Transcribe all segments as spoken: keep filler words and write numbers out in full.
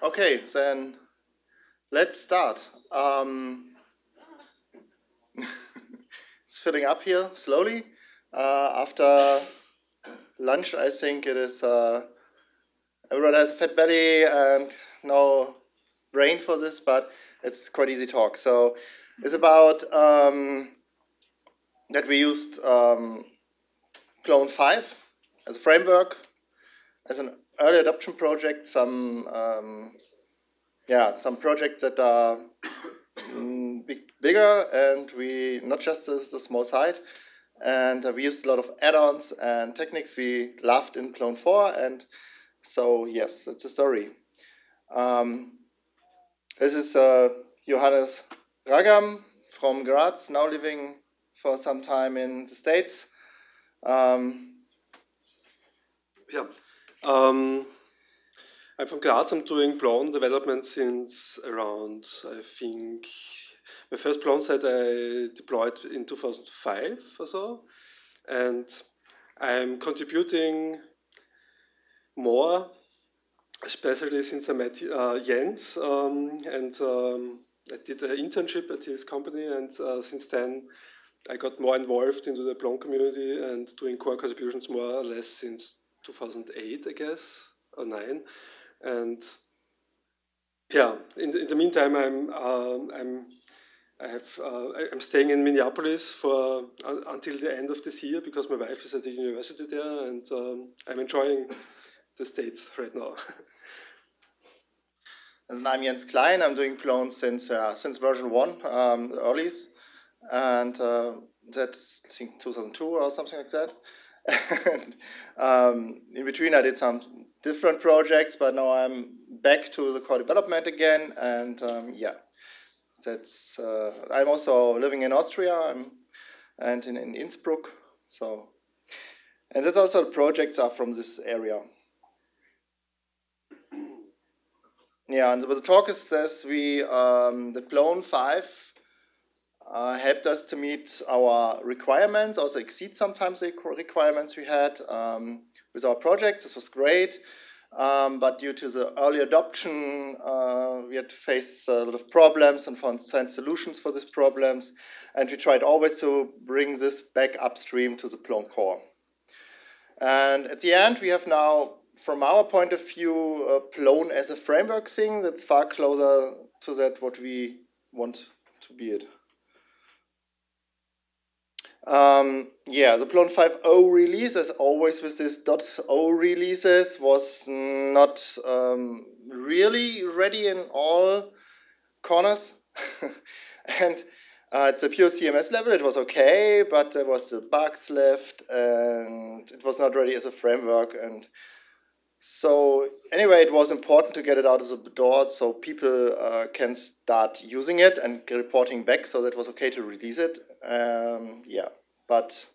Okay, then let's start. Um, it's filling up here slowly. Uh, after lunch, I think it is. Uh, everyone has a fat belly and no brain for this, but it's quite easy talk. So it's about um, that we used um, Clone five as a framework, as an early adoption project. Some um, yeah, some projects that are mm, big, bigger, and we not just the, the small side. And uh, we used a lot of add-ons and techniques we loved in Clone four, and so yes, that's a story. Um, this is uh, Johannes Ragam from Graz, now living for some time in the States. Um, yeah, um, I'm from Graz. I'm doing Plone development since around, I think, my first Plone set I deployed in two thousand five or so, and I'm contributing more, especially since I met uh, Jens, um, and um, I did an internship at his company, and uh, since then I got more involved into the Plone community and doing core contributions more or less since two thousand eight, I guess, or nine, and yeah. In the, in the meantime, I'm um, I'm I have uh, I- I'm staying in Minneapolis for uh, until the end of this year because my wife is at the university there, and um, I'm enjoying the States right now. and I'm Jens Klein. I'm doing Plone since uh, since version one, um, the earlies, and uh, that's I think two thousand two or something like that. And um, in between, I did some different projects, but now I'm back to the core development again. And um, yeah, that's. Uh, I'm also living in Austria. I'm and in, in Innsbruck. So, and that's also projects are from this area. Yeah, and the talk is says we um, the Clone five uh, helped us to meet our requirements, also exceed sometimes the requirements we had um, with our projects. This was great. Um, but due to the early adoption, uh, we had to face a lot of problems and found solutions for these problems. And we tried always to bring this back upstream to the Plone core. And at the end, we have now, from our point of view, uh, Plone as a framework thing that's far closer to that what we want to be it. Um, yeah, the Plone five point oh release, as always with this .oh releases, was not um, really ready in all corners. And uh, it's a pure C M S level. It was okay, but there was the bugs left, and it was not ready as a framework. And so anyway, it was important to get it out of the door so people uh, can start using it and reporting back. So that was okay to release it. Um, yeah, but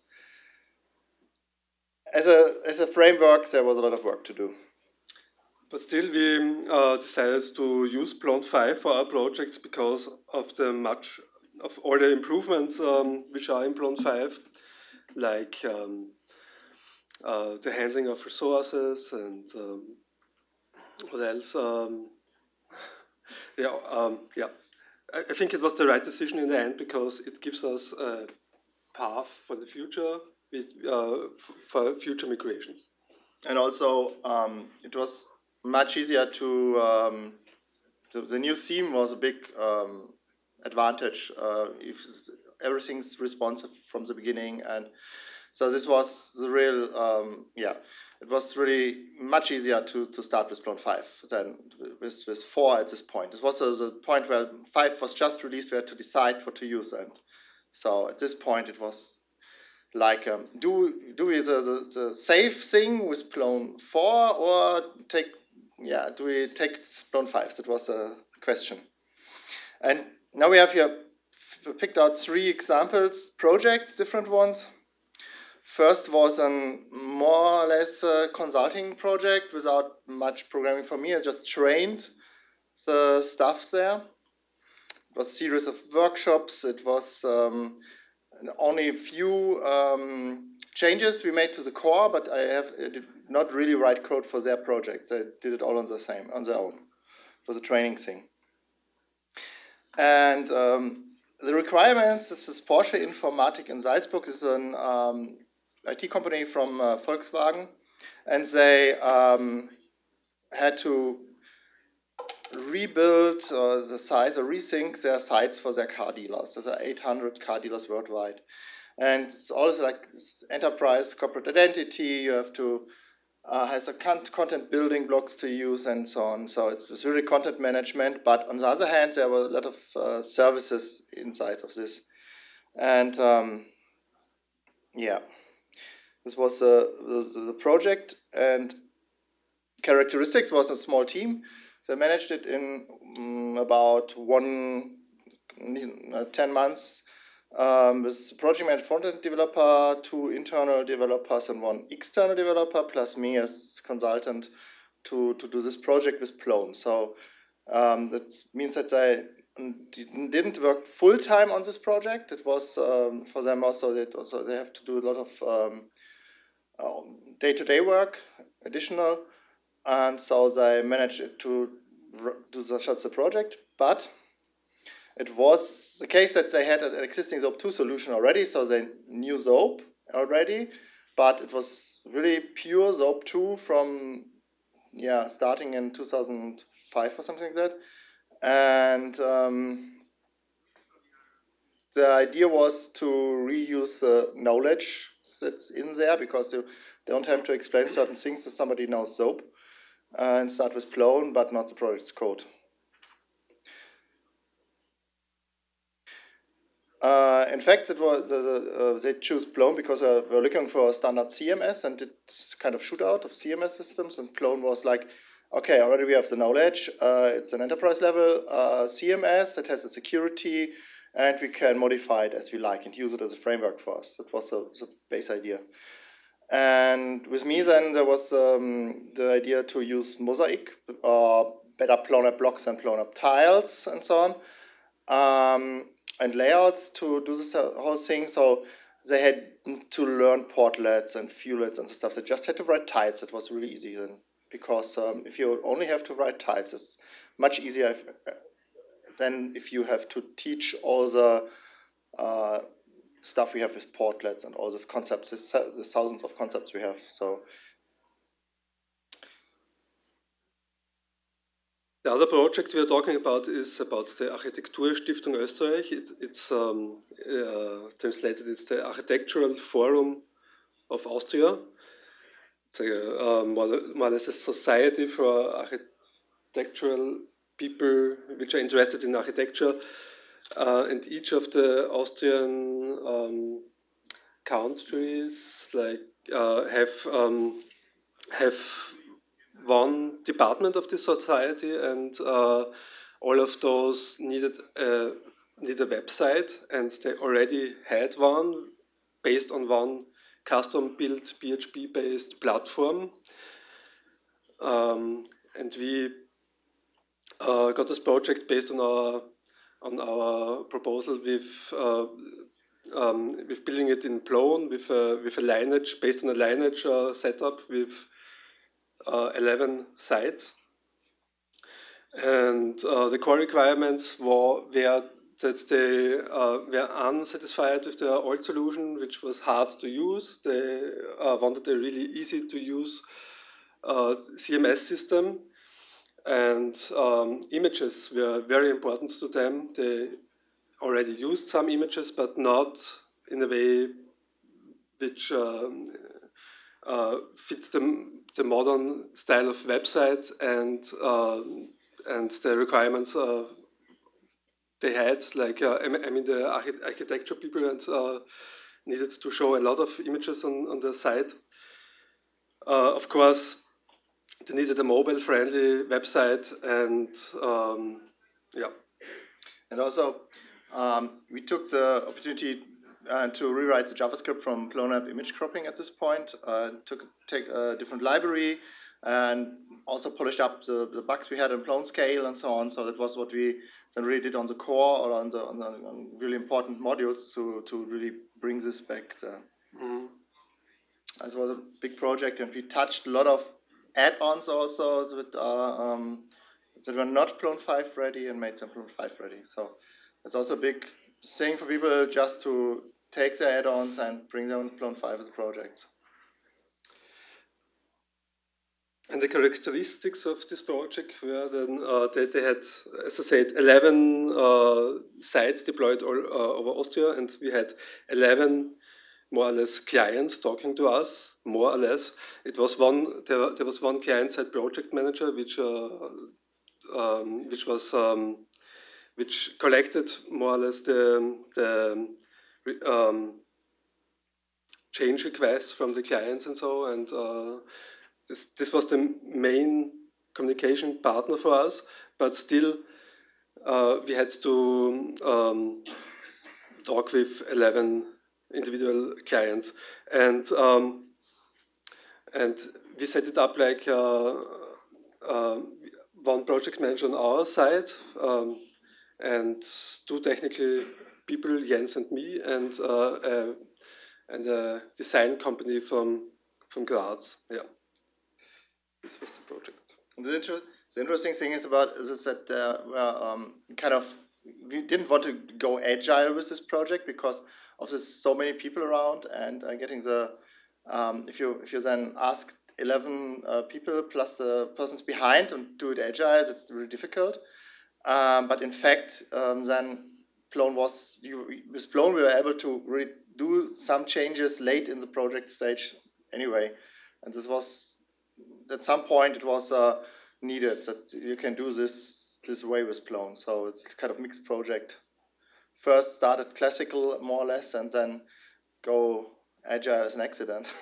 as a as a framework, there was a lot of work to do. But still, we uh, decided to use Plone five for our projects because of the much of all the improvements um, which are in Plone five, like um, uh, the handling of resources and um, what else. Um, yeah, um, yeah. I, I think it was the right decision in the end because it gives us a path for the future with, uh, f- for future migrations. And also, um, it was much easier to. Um, the, the new theme was a big um, advantage. Uh, if everything's responsive from the beginning, and so this was the real. Um, yeah, it was really much easier to, to start with Plone five than with, with four at this point. This was the, the point where five was just released. We had to decide what to use, and so at this point it was like, um, do do we the, the, the safe thing with Plone four or take yeah do we take Plone five? That was a question. And now we have here picked out three examples, projects, different ones. First was a more or less uh, consulting project without much programming for me. I just trained the staff there. It was a series of workshops. It was um, only a few um, changes we made to the core, but I have I did not really write code for their project. They did it all on the same on their own. It was a training thing. And um, the requirements, this is Porsche Informatik in Salzburg, is an um, I T company from uh, Volkswagen, and they um, had to rebuild uh, the sites or rethink their sites for their car dealers. There are eight hundred car dealers worldwide. And it's always like this enterprise corporate identity. You have to uh, has a content building blocks to use and so on. So it's, it's really content management. But on the other hand, there were a lot of uh, services inside of this. And um, yeah, this was the, the, the project. And characteristics was a small team. They managed it in um, about one, uh, ten months. Um, with project manager, front-end developer, two internal developers, and one external developer, plus me as consultant to, to do this project with Plone. So um, that means that I didn't work full-time on this project. It was um, for them also that also they have to do a lot of um, uh, day-to-day work, additional, and so they managed to do such a project, but it was the case that they had an existing SOAP two solution already, so they knew SOAP already, but it was really pure SOAP two from, yeah, starting in two thousand five or something like that. And um, the idea was to reuse the knowledge that's in there, because you don't have to explain certain things if somebody knows SOAP, uh, and start with Plone, but not the project's code. Uh, in fact, it was uh, uh, they choose Plone because uh, we're looking for a standard C M S and did kind of shootout of C M S systems. And Plone was like, okay, already we have the knowledge. Uh, it's an enterprise level uh, C M S that has a security, and we can modify it as we like and use it as a framework for us. That was the, the base idea. And with me, then there was um, the idea to use Mosaic, or better Plone app blocks and Plone app tiles, and so on. Um, and layouts to do this whole thing. So they had to learn portlets and viewlets and stuff. They just had to write tiles. It was really easy then, because um, if you only have to write tiles, it's much easier if, uh, than if you have to teach all the uh, stuff we have with portlets and all these concepts, the thousands of concepts we have. So the other project we are talking about is about the Architekturstiftung Österreich. It's, it's um, uh, translated as the Architectural Forum of Austria. It's a, uh, more, more or less a society for architectural people which are interested in architecture. Uh, and each of the Austrian um, countries like uh, have um, have one department of the society, and uh, all of those needed a, need a website, and they already had one based on one custom-built P H P-based platform. Um, and we uh, got this project based on our on our proposal with uh, um, with building it in Plone with a, with a lineage based on a lineage uh, setup with Uh, eleven sites, and uh, the core requirements were, were that they uh, were unsatisfied with their old solution, which was hard to use. They uh, wanted a really easy to use uh, C M S system, and um, images were very important to them. They already used some images, but not in a way which um, uh, fits them the modern style of website and uh, and the requirements uh, they had. Like uh, I mean, the archi- architecture people and uh, needed to show a lot of images on on their site. Uh, of course, they needed a mobile-friendly website, and um, yeah. And also, um, we took the opportunity uh, to rewrite the JavaScript from Plone app image cropping at this point. Uh, took take a different library and also polished up the, the bugs we had in Plone scale and so on. So that was what we then really did on the core or on the, on the on really important modules to, to really bring this back there. Mm-hmm. This was a big project, and we touched a lot of add-ons also with uh, um, that were not Plone five ready and made them Plone five ready. So it's also a big thing for people just to take their add-ons and bring them on Plone five as a project. And the characteristics of this project were then uh, that they had, as I said, eleven uh, sites deployed all uh, over Austria, and we had eleven more or less clients talking to us, more or less. It was one, there, there was one client-side project manager, which uh, um, which was um, which collected more or less the, the um, change requests from the clients and so, and uh, this, this was the main communication partner for us, but still uh, we had to um, talk with eleven individual clients, and um, and we set it up like uh, uh, one project manager on our side, um, and two technical people, Jens and me, and uh, uh, and a design company from from Graz. Yeah, this was the project. The, inter the interesting thing is about is that uh, well, um, kind of we didn't want to go agile with this project because of this so many people around and uh, getting the um, if you if you then ask eleven uh, people plus the persons behind and do it agile, it's really difficult. Um, but in fact, um, then Plone was you, with Plone we were able to really do some changes late in the project stage anyway, and this was at some point it was uh, needed that you can do this this way with Plone. So it's kind of mixed project. First started classical more or less, and then go agile as an accident.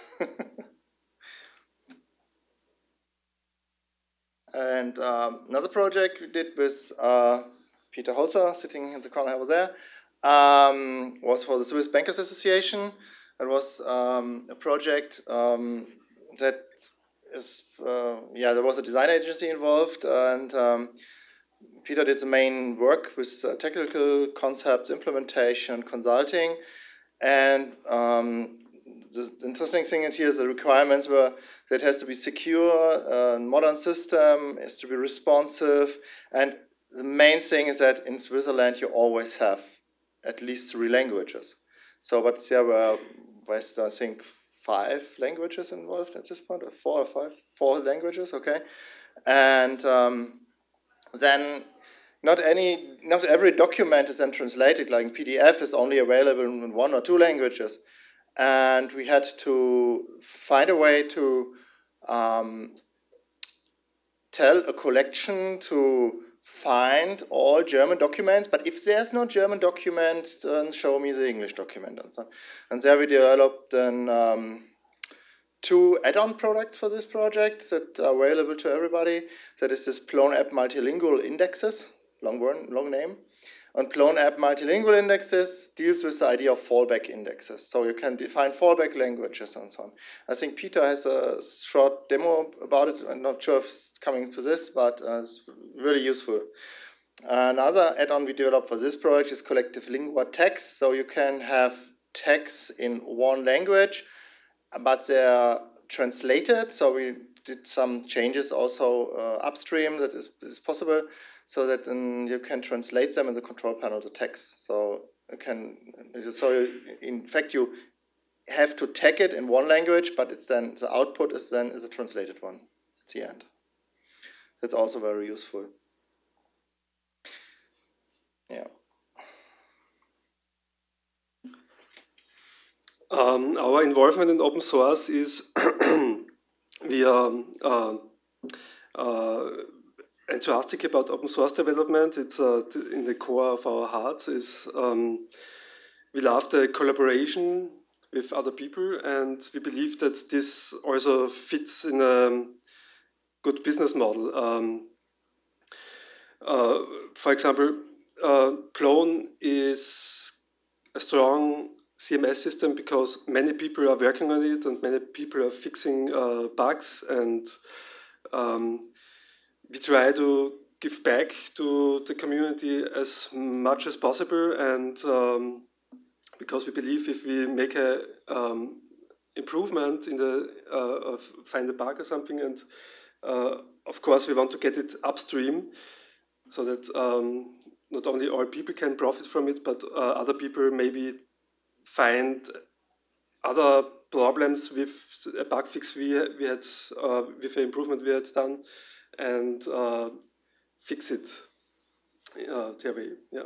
And um, another project we did with uh, Peter Holzer, sitting in the corner over there, um, was for the Swiss Bankers Association. It was um, a project um, that is, uh, yeah, there was a design agency involved, and um, Peter did the main work with uh, technical concepts, implementation, consulting, and um, the interesting thing is here is the requirements were that it has to be secure, a modern system, has to be responsive, and the main thing is that in Switzerland you always have at least three languages. So, but there were, I think, five languages involved at this point, or four or five, four languages, okay, and um, then not any, not every document is then translated. Like P D F is only available in one or two languages. And we had to find a way to um, tell a collection to find all German documents, but if there's no German document, then show me the English document. And, so, and there we developed then, um, two add-on products for this project that are available to everybody. That is this Plone App Multilingual Indexes, long word, long name. And Plone App Multilingual Indexes deals with the idea of fallback indexes. So you can define fallback languages and so on. I think Peter has a short demo about it. I'm not sure if it's coming to this, but uh, it's really useful. Another add-on we developed for this project is collective lingua text. So you can have texts in one language, but they're translated. So we did some changes also uh, upstream that is, is possible, so that um, you can translate them in the control panel to text. So you can, so you, in fact, you have to tag it in one language, but it's then the output is then is a translated one at the end. That's also very useful. Yeah. Um, our involvement in open source is we are uh, uh, enthusiastic about open source development. It's uh, in the core of our hearts. Is um, we love the collaboration with other people, and we believe that this also fits in a good business model. Um, uh, for example, uh, Plone is a strong C M S system because many people are working on it and many people are fixing uh, bugs, and um, we try to give back to the community as much as possible, and um, because we believe if we make a um, improvement in the uh, of find a bug or something and uh, of course, we want to get it upstream so that um, not only our people can profit from it, but uh, other people maybe find other problems with a bug fix we, we had, uh, with the improvement we had done, and uh, fix it uh, their way. Yeah.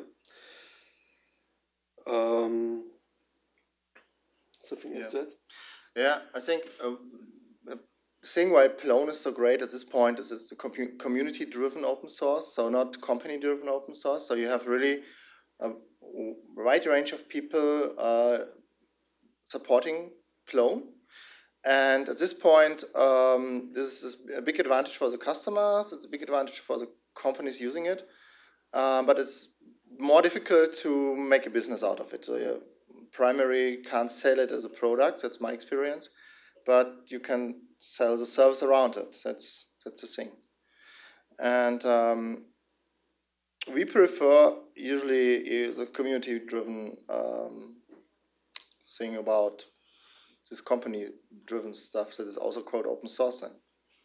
Um, something else Yeah. to add? Yeah, I think uh, the thing why Plone is so great at this point is it's a compu- community-driven open source, so not company-driven open source. So you have really a wide range of people uh, supporting Plone. And at this point, um, this is a big advantage for the customers. It's a big advantage for the companies using it. Um, but it's more difficult to make a business out of it. So you primary can't sell it as a product. That's my experience. But you can sell the service around it. That's that's the thing. And um, we prefer usually the community-driven um, thing about this company-driven stuff that is also called open source. Then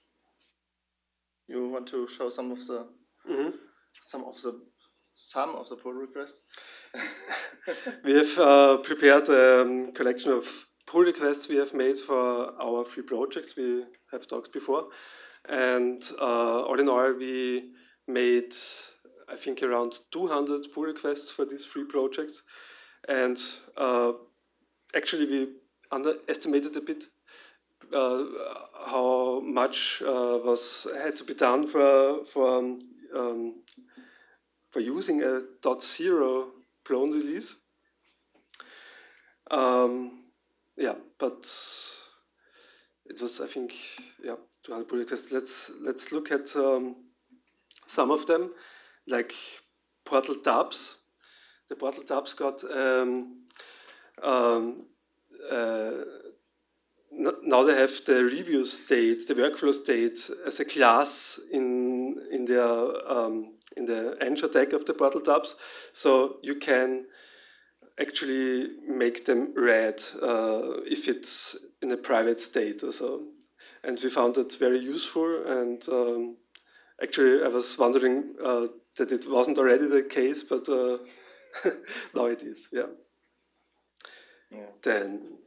you want to show some of the mm-hmm. some of the some of the pull requests. We have uh, prepared a um, collection of pull requests we have made for our three projects we have talked before, and uh, all in all we made, I think, around two hundred pull requests for these three projects, and uh, actually we underestimated a bit uh, how much uh, was had to be done for for um, um, for using a .zero Plone release. Um, yeah, but it was, I think, yeah, two hundred pull requests. Let's let's look at um, some of them, like Portal Tabs. The Portal Tabs got um, um, uh, now they have the review state, the workflow state, as a class in in their um, in the Anchor tag of the Portal Tabs, so you can actually make them red uh, if it's in a private state or so. And we found that very useful, and um, actually I was wondering uh, that it wasn't already the case, but uh, now it is, yeah. Yeah. Then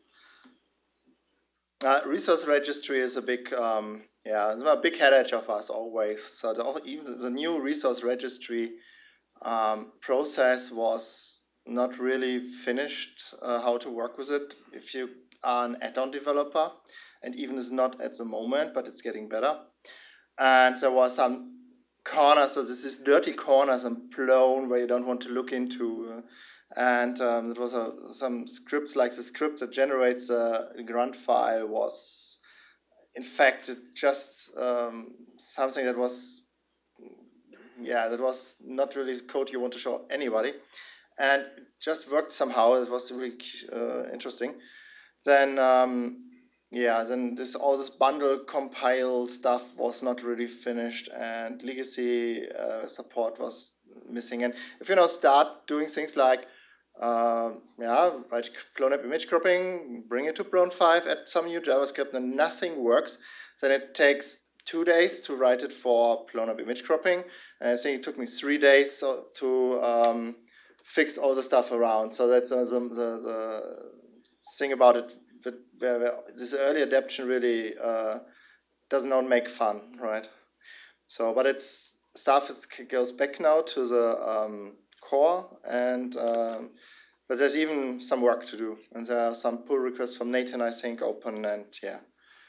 Uh, resource registry is a big, um, yeah, it's a big headache of us always. So the, even the new resource registry um, process was not really finished. Uh, how to work with it if you are an add-on developer, and even is not at the moment, but it's getting better. And there was some corners, so this is dirty corners and Plone where you don't want to look into. Uh, and um, it was a, some scripts, like the script that generates a grunt file was in fact just um, something that was yeah that was not really code you want to show anybody, and it just worked somehow. It was really uh, interesting. Then um, yeah then this all this bundle compile stuff was not really finished, and legacy uh, support was missing. And if you now start doing things like uh, yeah, write Plone app image cropping, bring it to Plone five, add some new JavaScript, and nothing works, then it takes two days to write it for Plone app image cropping, and I think it took me three days to um, fix all the stuff around. So that's uh, the, the, the thing about it. But where, where this early adaptation really uh, does not make fun, right? So, but it's stuff that goes back now to the um, core, and um, but there's even some work to do, and there are some pull requests from Nathan, I think, open, and yeah.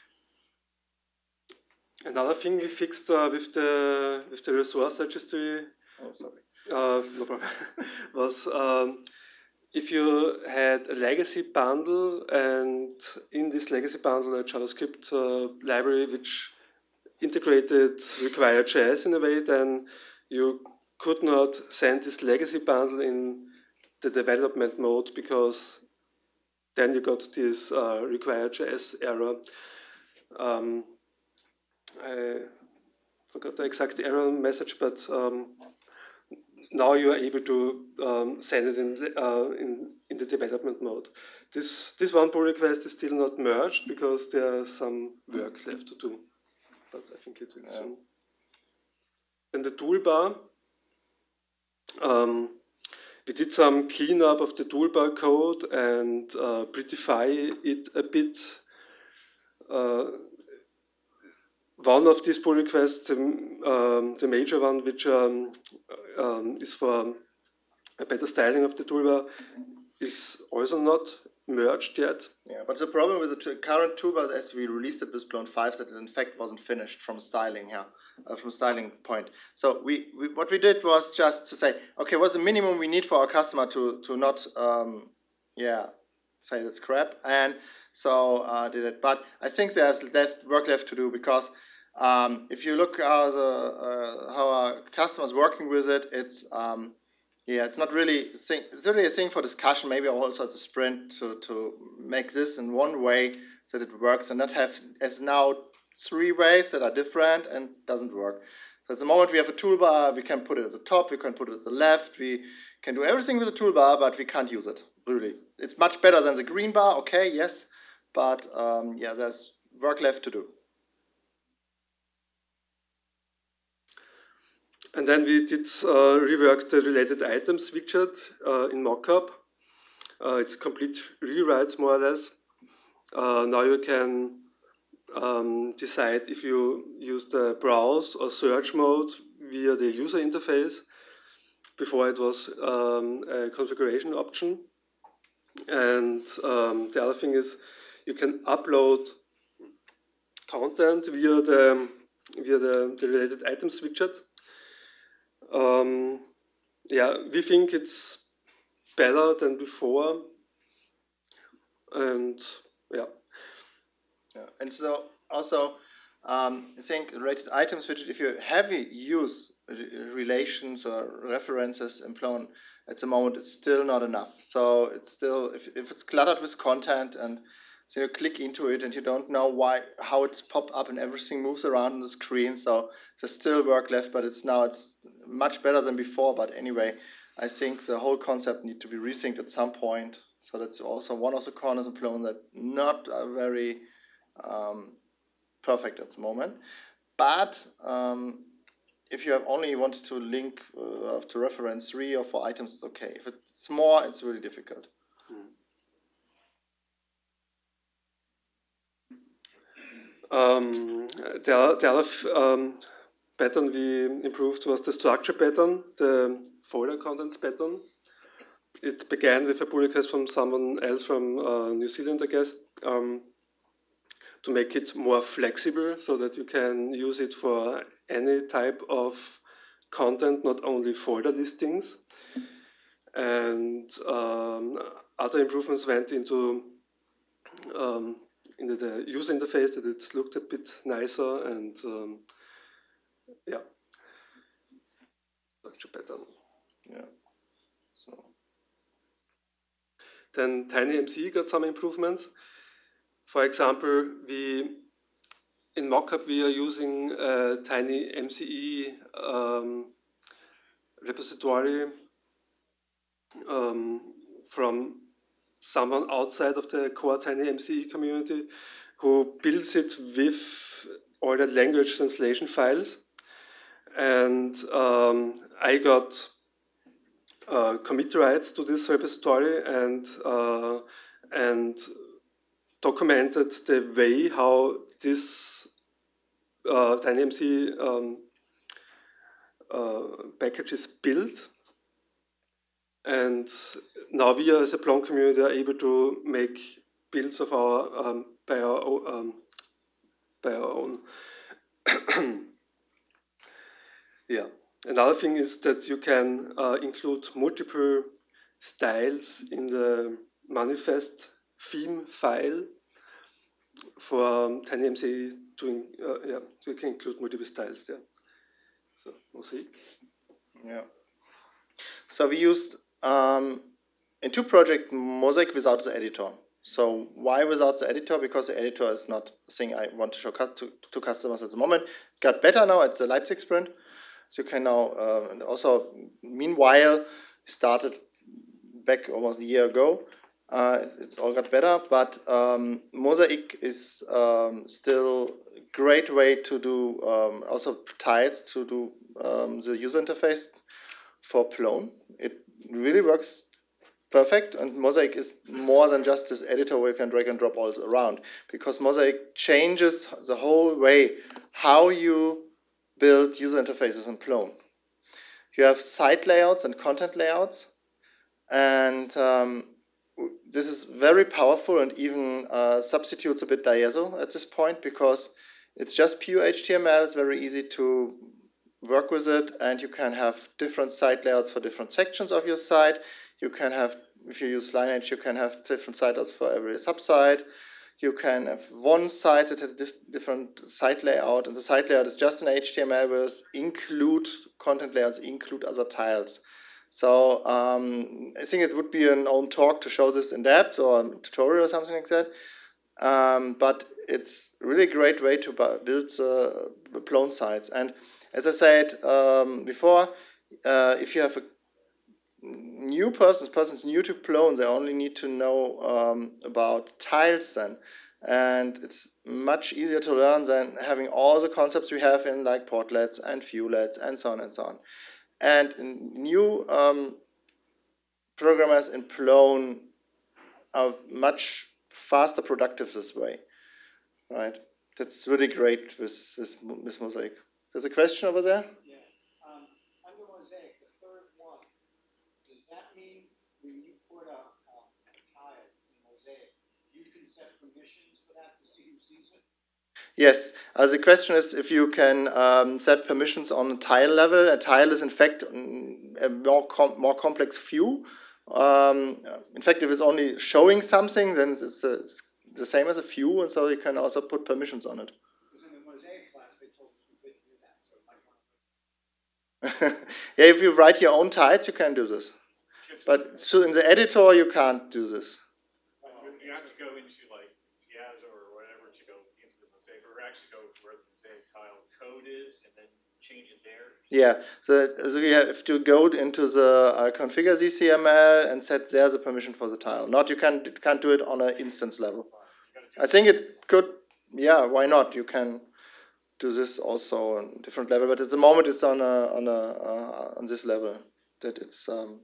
Another thing we fixed uh, with the with the resource registry, oh sorry, uh, no problem, was um, if you had a legacy bundle, and in this legacy bundle a JavaScript uh, library which integrated require.js in a way, then you could not send this legacy bundle in the development mode, because then you got this uh, require.js error. Um, I forgot the exact error message, but um, now you are able to um, send it in, uh, in in the development mode. This this one pull request is still not merged because there is some work left to do. but I think it will Yeah. soon. And the toolbar, um, we did some cleanup of the toolbar code and uh, prettify it a bit. Uh, one of these pull requests, um, the major one, which um, um, is for a better styling of the toolbar, is also not merged yet. Yeah, but the problem with the t- current toolbars as we released it with Blown five that it in fact wasn't finished from styling here, uh, from styling point. So we, we what we did was just to say, okay, what's the minimum we need for our customer to to not um, yeah say that's crap, and so uh, did it. But I think there's left, work left to do because um, if you look how the uh, how our customers working with it, it's um, yeah, it's not really a thing, it's really a thing for discussion. Maybe also at the sprint to, to make this in one way that it works and not have as now three ways that are different and doesn't work. So at the moment we have a toolbar, we can put it at the top, we can put it at the left, we can do everything with the toolbar, but we can't use it really. It's much better than the green bar, okay, yes, but um, yeah, there's work left to do. And then we did uh, rework the related items widget uh, in mockup. Uh, it's a complete rewrite, more or less. Uh, now you can um, decide if you use the browse or search mode via the user interface. Before it was um, a configuration option. And um, the other thing is you can upload content via the, via the, the related items widget. Um, yeah, we think it's better than before, and yeah. Yeah, and so also, um, I think related items widget, if you heavy use relations or references in Blown at the moment, it's still not enough. So it's still, if, if it's cluttered with content and so you click into it and you don't know why, how it's popped up and everything moves around on the screen. So there's still work left, but it's now, it's much better than before. But anyway, I think the whole concept need to be resynced at some point. So that's also one of the corners in Blown that not a very um, perfect at the moment. But um, if you have only wanted to link uh, to reference three or four items, it's okay. If it's more, it's really difficult. Um, the, the other um, pattern we improved was the structure pattern, the folder contents pattern. It began with a pull request from someone else from uh, New Zealand, I guess, um, to make it more flexible so that you can use it for any type of content, not only folder listings. And um, other improvements went into um, into the user interface, that it looked a bit nicer, and um, yeah, structure pattern. Yeah. So then TinyMCE got some improvements. For example, we in mockup we are using a TinyMCE um, repository um, from someone outside of the core TinyMCE community who builds it with all the language translation files. And um, I got uh, commit rights to this repository and uh, and documented the way how this uh, TinyMCE um, uh, package is built. And now we as a Blown community are able to make builds of our um, by our um, by our own. Yeah. Another thing is that you can uh, include multiple styles in the manifest theme file for um, TinyMCE doing. Uh, yeah, so you can include multiple styles there. So Mosaic. yeah. So we used um, in two projects Mosaic without the editor. So why without the editor? Because the editor is not a thing I want to show to, to customers at the moment. Got better now at the Leipzig sprint. So you can now, uh, and also meanwhile, started back almost a year ago. Uh, it's all got better, but um, Mosaic is um, still great way to do um, also tiles to do um, the user interface for Plone. It really works perfect, and Mosaic is more than just this editor where you can drag and drop all around, because Mosaic changes the whole way how you build user interfaces in Plone. You have site layouts and content layouts, and um, this is very powerful and even uh, substitutes a bit Diazo at this point, because it's just pure H T M L. It's very easy to work with it, and you can have different site layouts for different sections of your site. You can have, if you use Lineage, you can have different site layouts for every subsite. You can have one site that has a different site layout, and the site layout is just an H T M L with include content layouts, include other tiles. So um, I think it would be an own talk to show this in depth, or a tutorial or something like that. Um, but it's a really great way to build the uh, Plone sites. And as I said um, before, uh, if you have a new persons, persons new to Plone, they only need to know um, about tiles then. And it's much easier to learn than having all the concepts we have in like portlets and viewlets and so on and so on. And new um, programmers in Plone are much faster productive this way, right? That's really great with, with, with Mosaic. There's a question over there? Yeah. Um, under Mosaic, the third one, does that mean when you put a, a, a tile in Mosaic, you can set permissions for that to see who sees it? Yes. Uh, the question is if you can um, set permissions on a tile level. A tile is, in fact, a more, com more complex view. Um, in fact, if it's only showing something, then it's, uh, it's the same as a view, and so you can also put permissions on it. Because in the Mosaic class, they told us we couldn't do that, so it might want to. Yeah, if you write your own tiles, you can do this. But so in the editor, you can't do this. You have to go into like Diazo or whatever to go into the Mosaic, or actually go to where the Mosaic tile code is and then change it there. Yeah, so, so you have to go into the uh, configure Z C M L and set there the permission for the tile. Not you can't can't do it on an instance level. I think it could. Yeah, why not? You can do this also on a different level, but at the moment it's on a on a uh, on this level that it's um,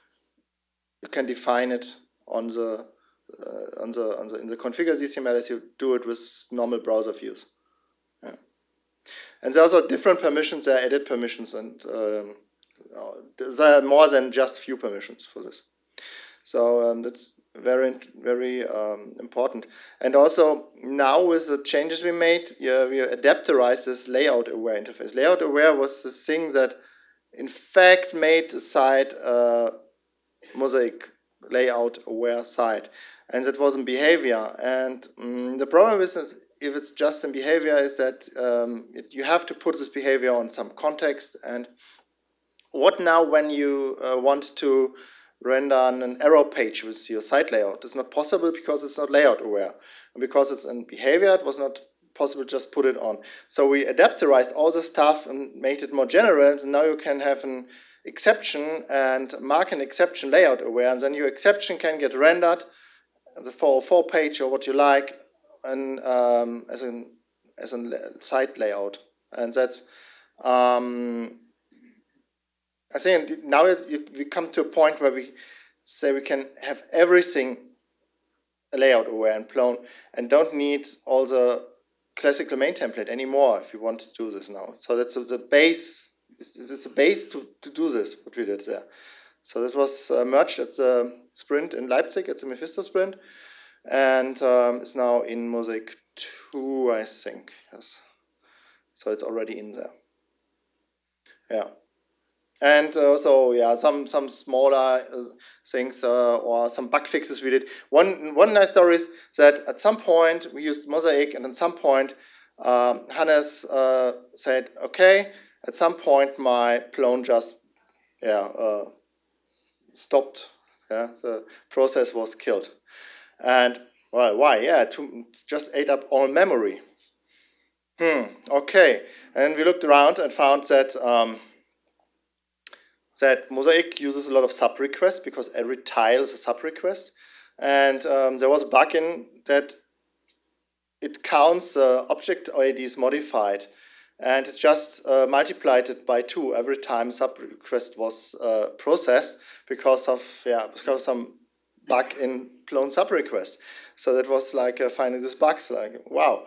you can define it on the uh, on the on the in the configure Z C M L as you do it with normal browser views. Yeah. And there are also different permissions. There are edit permissions, and um, there are more than just few permissions for this. So um, that's very very um, important. And also now with the changes we made, yeah, we adapterize this layout aware interface. Layout aware was the thing that in fact made the site uh, Mosaic layout aware site, and that was in behavior. And um, the problem with this, if it's just in behavior, is that um, it, you have to put this behavior on some context. And what now when you uh, want to render an arrow page with your site layout? It's not possible because it's not layout aware. And because it's in behavior, it was not possible to just put it on. So we adapterized all the stuff and made it more general. And now you can have an exception and mark an exception layout aware. And then your exception can get rendered as a four oh four page or what you like, and um, as a as a site layout. And that's um, I think now it, we come to a point where we say we can have everything layout aware and Plone, and don't need all the classical main template anymore if you want to do this now. So that's the base. It's a base to, to do this, what we did there. So this was uh, merged at the sprint in Leipzig, at the Mephisto sprint, and um, it's now in Mosaic two, I think. Yes. So it's already in there. Yeah. And uh, so, yeah, some some smaller uh, things uh, or some bug fixes we did. One one nice story is that at some point we used Mosaic, and at some point um, Hannes uh, said, okay, at some point my Plone just yeah uh, stopped. Yeah, the process was killed. And well, why? Yeah, to, just ate up all memory. Hmm. Okay. And we looked around and found that. Um, that Mosaic uses a lot of sub requests because every tile is a sub request. And um, there was a bug in that it counts the object I D is modified, and it just uh, multiplied it by two every time sub request was uh, processed because of yeah because of some bug in clone sub request. So that was like uh, finding this bugs like wow.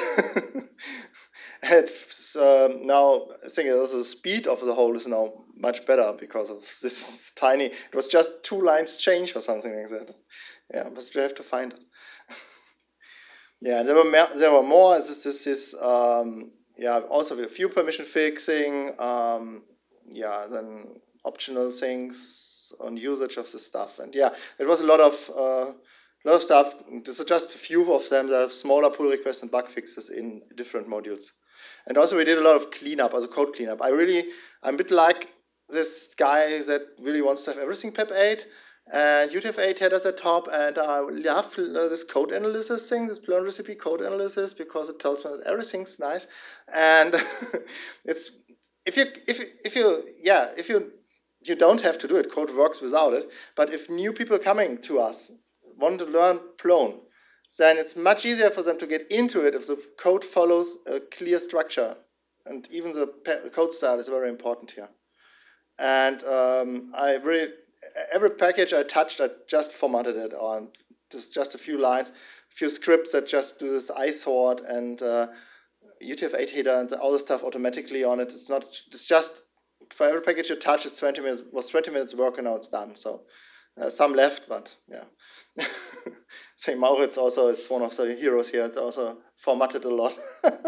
And um, now I think also the speed of the whole is now much better because of this tiny. It was just two lines change or something like that. Yeah, but you have to find it. Yeah, there were more, there were more. This this is um, yeah also a few permission fixing. Um, yeah, then optional things on usage of the stuff, and yeah, it was a lot of uh, lot of stuff. This is just a few of them. There are smaller pull requests and bug fixes in different modules, and also we did a lot of cleanup, also code cleanup. I really I'm a bit like this guy that really wants to have everything P E P eight. And U T F eight headers at top, and I love uh, this code analysis thing, this Plurn recipe code analysis, because it tells me that everything's nice. And it's if you if you, if you yeah if you you don't have to do it, code works without it. But if new people coming to us want to learn Plone, then it's much easier for them to get into it if the code follows a clear structure, and even the code style is very important here. And um, I really. Every package I touched, I just formatted it on just, just a few lines, a few scripts that just do this I sort and uh, U T F eight header and all the stuff automatically on it. It's not. It's just for every package you touch, it's twenty minutes. Was twenty minutes work and now it's done. So uh, some left, but yeah. Saint Maurits also is one of the heroes here. It's also formatted a lot.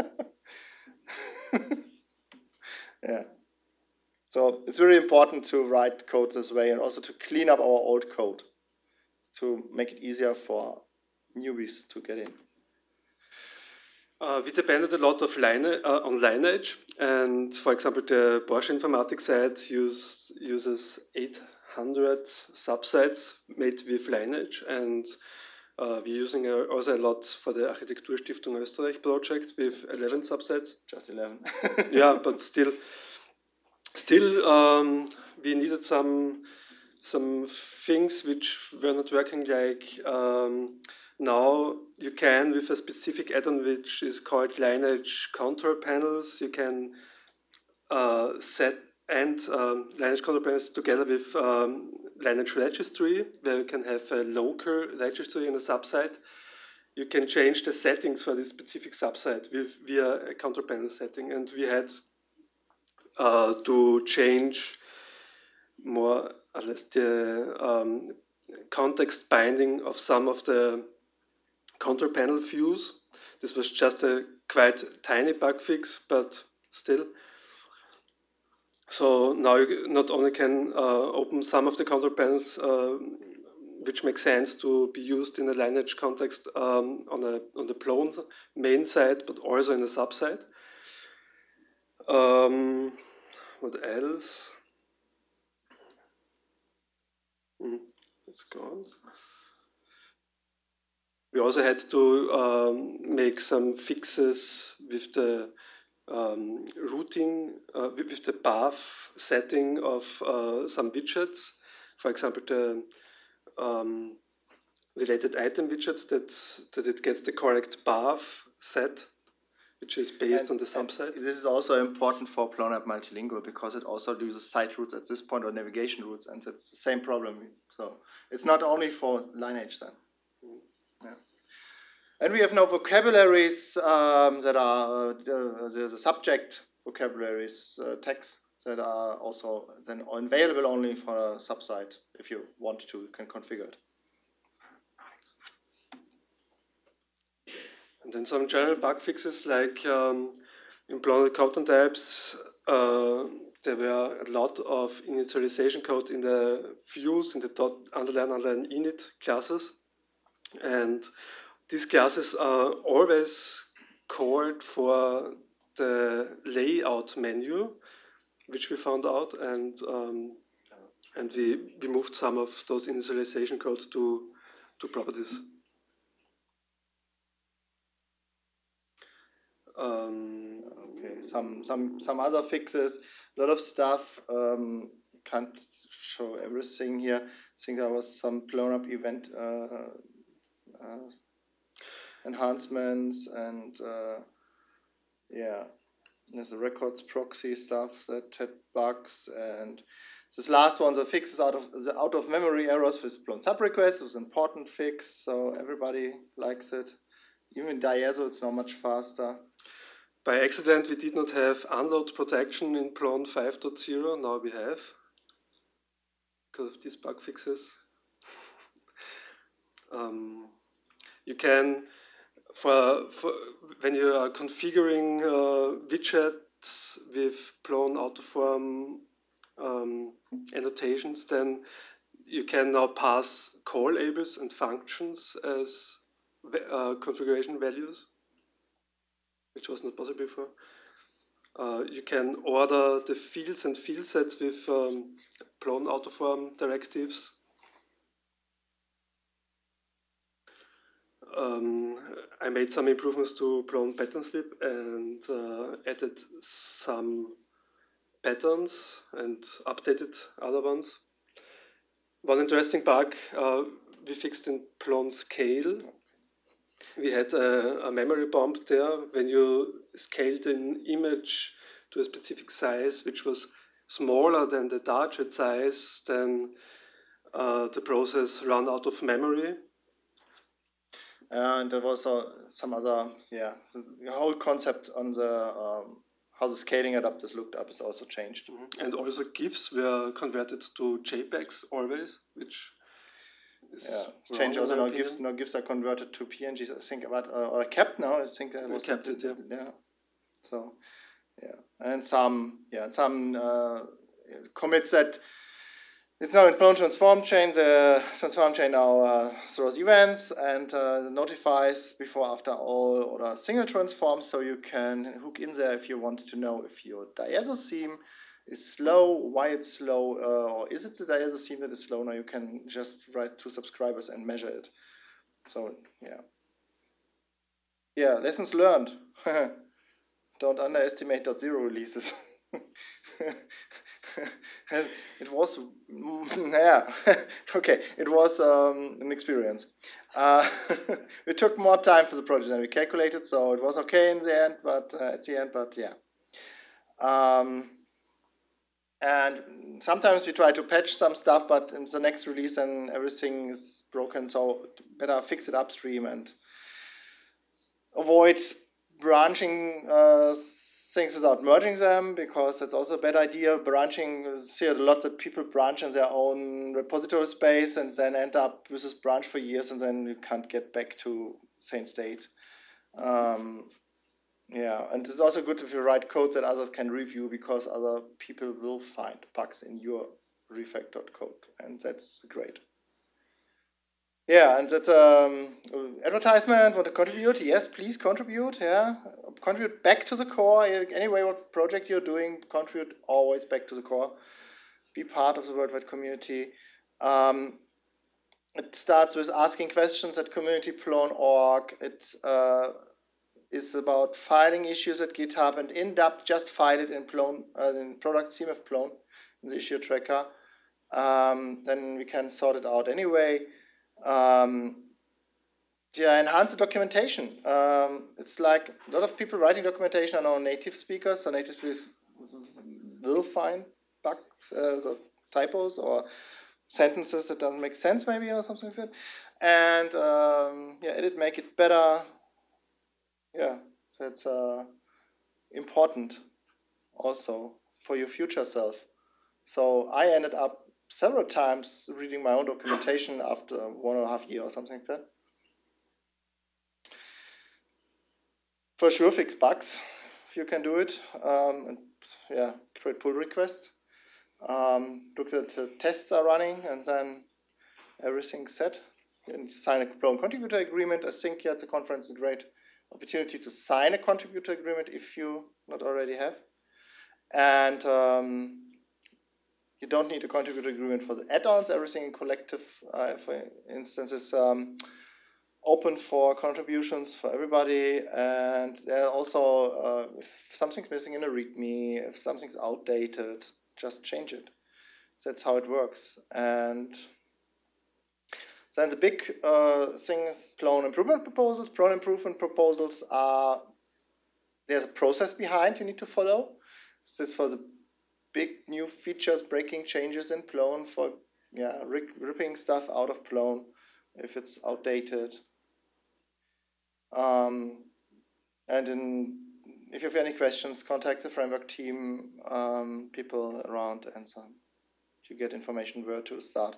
Yeah. So it's really important to write code this way and also to clean up our old code to make it easier for newbies to get in. Uh, we depended a lot of line, uh, on Lineage, and for example, the Porsche Informatik site use, uses eight hundred subsites made with Lineage, and uh, we're using also a lot for the Architekturstiftung Österreich project with eleven subsites. Just eleven. Yeah, but still. Still, um, we needed some some things which were not working. Like um, now, you can with a specific add-on which is called Lineage Control Panels. You can uh, set and um, Lineage Control Panels together with um, Lineage Registry, where you can have a local registry in a subsite. You can change the settings for this specific subsite with via a control panel setting, and we had. Uh, to change more or less the um, context binding of some of the control panel views. This was just a quite tiny bug fix, but still. So now you not only can uh, open some of the control panels, uh, which make sense to be used in a Lineage context um, on, a, on the Plone main side, but also in a subsite. Um, what else? Mm, it's gone. We also had to um, make some fixes with the um, routing, uh, with the path setting of uh, some widgets. For example, the um, related item widget, that, that it gets the correct path set, which is based and, on the subsite. This is also important for Plone App Multilingual because it also uses site routes at this point or navigation routes, and it's the same problem. So it's not only for Lineage then. Mm. Yeah. And we have now vocabularies um, that are uh, the, the, the subject vocabularies, uh, tags that are also then available only for a subsite. If you want to, you can configure it. And then some general bug fixes, like um, in Plone content types, uh, there were a lot of initialization code in the views, in the dot underline underline init classes. And these classes are always called for the layout menu, which we found out, and um, and we, we moved some of those initialization codes to, to properties. Um, okay, some some some other fixes, a lot of stuff. Um, can't show everything here. I think there was some blown up event. Uh, uh, enhancements, and uh, yeah, there's the records proxy stuff that had bugs, and this last one, the fixes out of the out of memory errors with blown subrequests, was an important fix, so everybody likes it. Even in Diazo, it's now much faster. By accident, we did not have unload protection in Plone five point zero. Now we have, because of these bug fixes. um, you can, for, for when you are configuring uh, widgets with Plone Autoform um, annotations, then you can now pass call labels and functions as uh, configuration values, which was not possible before. Uh, you can order the fields and field sets with um, Plone Autoform directives. Um, I made some improvements to Plone pattern slip and uh, added some patterns and updated other ones. One interesting bug uh, we fixed in Plone scale. We had a, a memory bump there when you scaled an image to a specific size which was smaller than the target size, then uh, the process ran out of memory. And there was uh, some other, yeah, the whole concept on the um, how the scaling adapters looked up is also changed. Mm-hmm. And also GIFs were converted to JPEGs always, which is yeah, it's changed also now. GIFs now GIFs are converted to P N Gs. I think about uh, or kept now. I think that was kept it, yeah. yeah. So yeah, and some yeah some uh, commits that. It's now in Plone transform chain. The transform chain now uh, throws events and uh, notifies before, after, all, or single transforms, so you can hook in there if you want to know if your Diazo theme is slow, why it's slow, uh, or is it the Diazo theme that is slow? Now you can just write to subscribers and measure it. So yeah, yeah. Lessons learned. Don't underestimate dot zero releases. It was, yeah, okay, it was um, an experience. Uh, it took more time for the project than we calculated, so it was okay in the end, but uh, at the end, but yeah. Um, and sometimes we try to patch some stuff, but in the next release, then everything is broken, so better fix it upstream and avoid branching uh, things without merging them, because that's also a bad idea. Branching, see a lot that people branch in their own repository space and then end up with this branch for years, and then you can't get back to same state. Um, yeah, and it's also good if you write code that others can review, because other people will find bugs in your refactored code, and that's great. Yeah, and that's um advertisement. Want to contribute? Yes, please contribute. Yeah, contribute back to the core. Anyway, what project you're doing, contribute always back to the core. Be part of the worldwide community. Um, it starts with asking questions at community plone dot org. It uh, is about filing issues at GitHub, and in depth just file it in Plone, uh, in product C M F Plone, in the issue tracker. Um, then we can sort it out anyway. Um, yeah, enhance the documentation. Um, it's like a lot of people writing documentation are now native speakers, so native speakers will find bugs, uh, so typos or sentences that doesn't make sense, maybe, or something like that. And um, yeah, edit, make it better. Yeah, that's uh, important also for your future self. So I ended up several times reading my own documentation after one and a half year or something like that. For sure, fix bugs if you can do it. Um, and yeah, create pull requests. Um, look at the tests are running, and then everything's set. And sign a Plone contributor agreement. I think yeah, at the conference is a great opportunity to sign a contributor agreement if you not already have. And um, you don't need a contributor agreement for the add-ons. Everything in collective, uh, for instance, is um, open for contributions for everybody. And there are also, uh, if something's missing in a README, if something's outdated, just change it. That's how it works. And Then the big uh, thing is Plone improvement proposals. Plone improvement proposals are, there's a process behind you need to follow. This is for the big new features, breaking changes in Plone, for yeah, rip, ripping stuff out of Plone if it's outdated. Um, and in, if you have any questions, contact the framework team, um, people around, and so on. You get information where to start.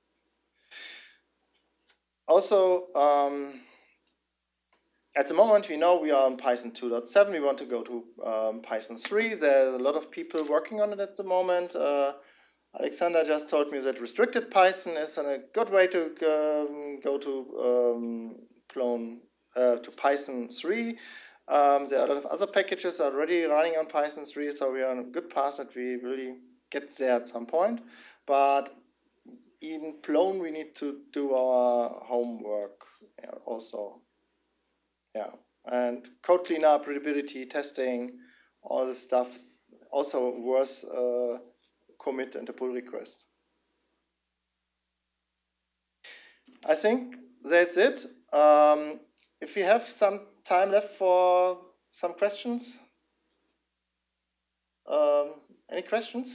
Also, um, at the moment, we know we are on Python two point seven. We want to go to um, Python three. There's a lot of people working on it at the moment. Uh, Alexander just told me that restricted Python is a good way to um, go to um, Plone, uh, to Python three. Um, there are a lot of other packages already running on Python three, so we are on a good path that we really get there at some point. But in Plone, we need to do our homework also. Yeah, and code cleanup, readability, testing, all this stuff is also worth uh, commit and a pull request. I think that's it. Um, if we have some time left for some questions. Um, any questions?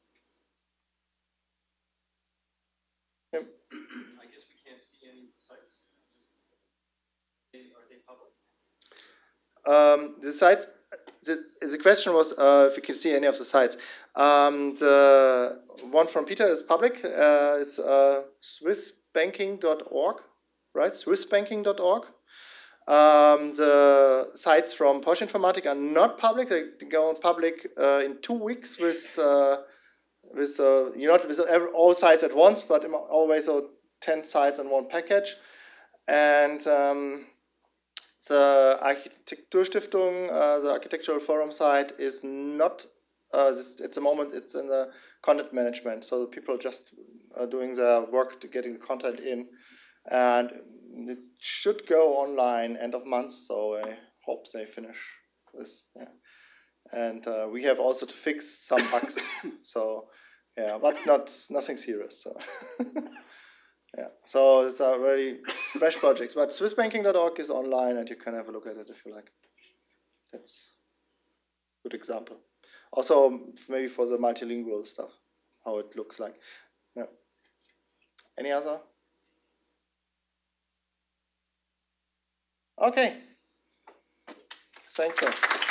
Yeah. I guess we can't see any sites. Just, are they public? Um, the sites, the, the question was uh, if you can see any of the sites. Um, the one from Peter is public. Uh, it's uh, swiss banking dot org, right? swiss banking dot org. Um, the sites from Porsche Informatik are not public. They go on public uh, in two weeks with uh, with uh, you know, with every, all sites at once, but always uh, ten sites in one package. And um, the Architekturstiftung, uh, the Architectural Forum site, is not, uh, this, at the moment, it's in the content management. So people just are doing their work to getting the content in. And it should go online end of month, so I hope they finish this. Yeah. And uh, we have also to fix some bugs. So, yeah, but not nothing serious. So. Yeah, so it's a very fresh projects, but swiss banking dot org is online and you can have a look at it if you like. That's a good example. Also, maybe for the multilingual stuff, how it looks like. Yeah. Any other? Okay. Thanks. Sir.